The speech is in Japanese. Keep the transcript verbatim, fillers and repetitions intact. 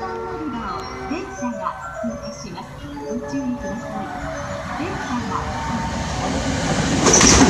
番乗り場を電車が通過します。ご注意ください。電車が